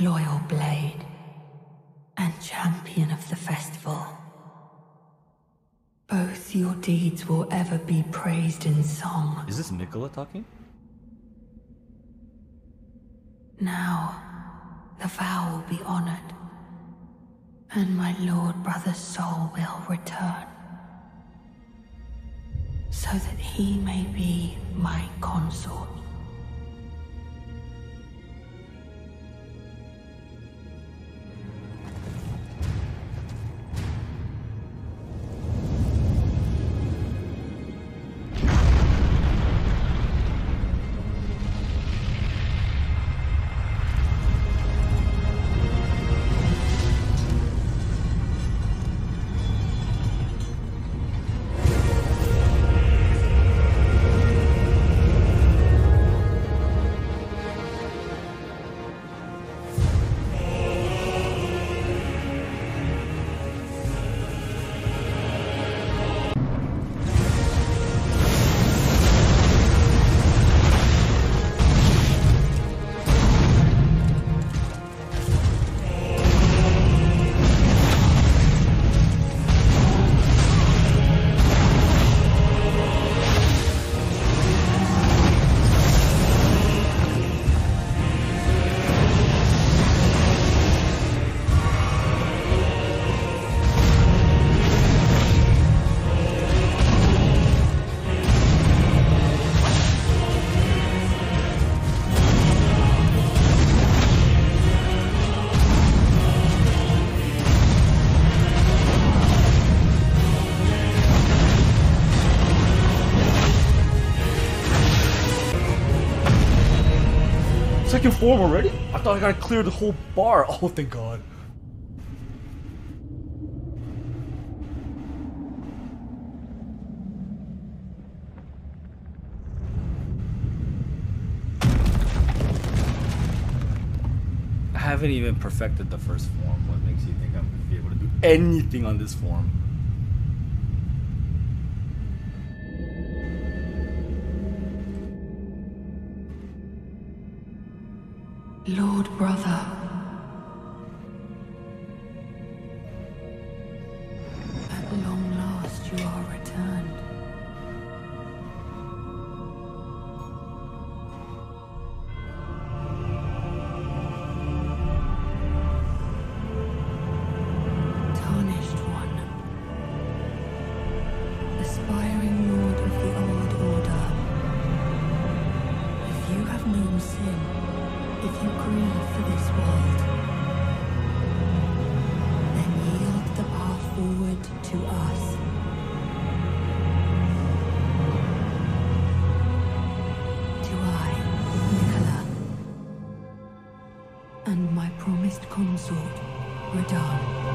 loyal blade, and champion of the festival. Both your deeds will ever be praised in song. Is this Nicola talking? Now, the vow will be honored, and my lord brother's soul will return, so that he may be my consort. Second form already? I thought I gotta clear the whole bar. Oh, thank God. I haven't even perfected the first form. What makes you think I'm gonna be able to do anything on this form? Lord brother, at long last you are returned. Tarnished one, aspiring lord of the old order, if you have known sin, if you grieve for this world, then yield the path forward to us. To I, Nicola, and my promised consort, Radahn.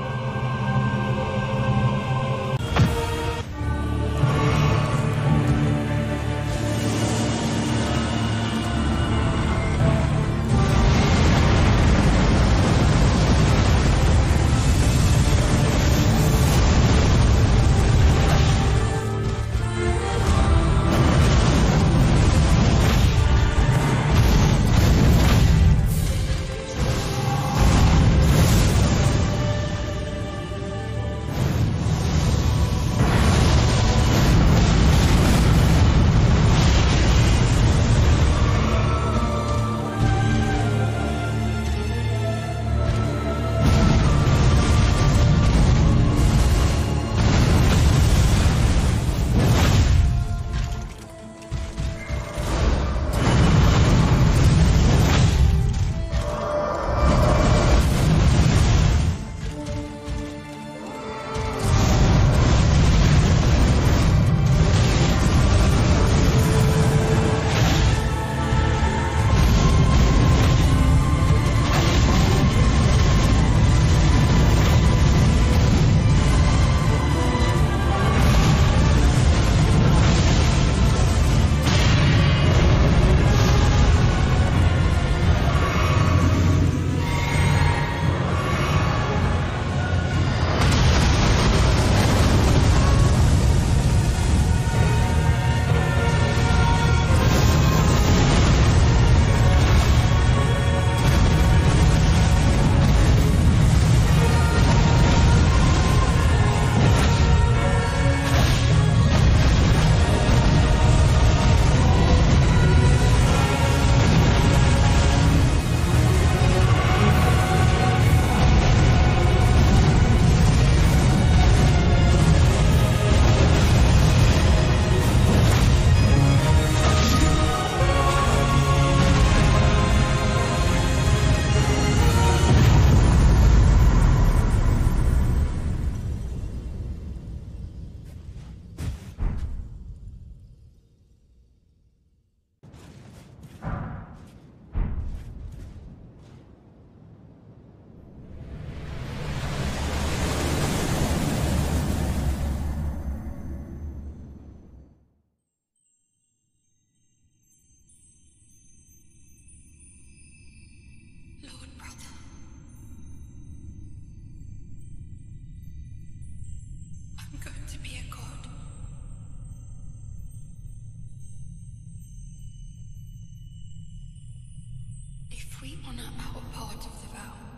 honor our part of the vow.